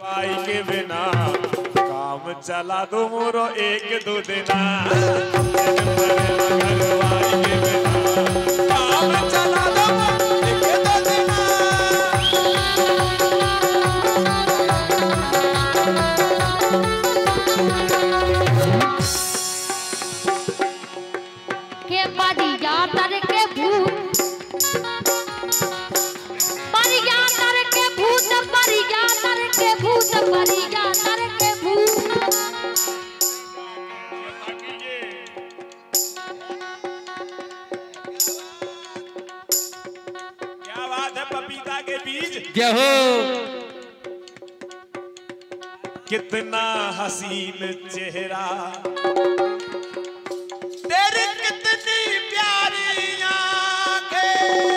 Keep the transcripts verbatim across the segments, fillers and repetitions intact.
पाई के बिना काम चला दो मोरो एक दो दिना काम चला दो एक दो दिना के बादिया तर के भूत परिया तर के भूत परिया तर के भूत परिया तर के भूत क्या बात है पपीता के बीज क्या हो कितना हसीन चेहरा तेरी कितनी प्यारी आंखें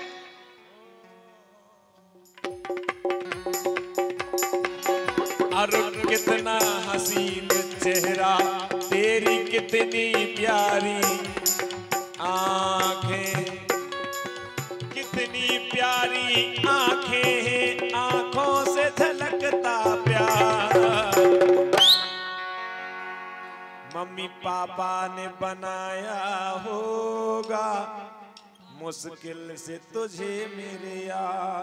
अरुण कितना हसीन चेहरा तेरी कितनी प्यारी आंखें कितनी प्यारी आंखें हैं आंखों से झलकता प्यार मम्मी पापा ने बनाया होगा मुश्किल से तुझे मेरे यार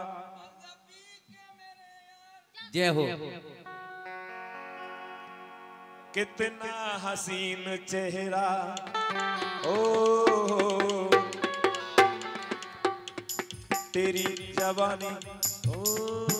जय हो कितना हसीन चेहरा ओ तेरी जवानी ओ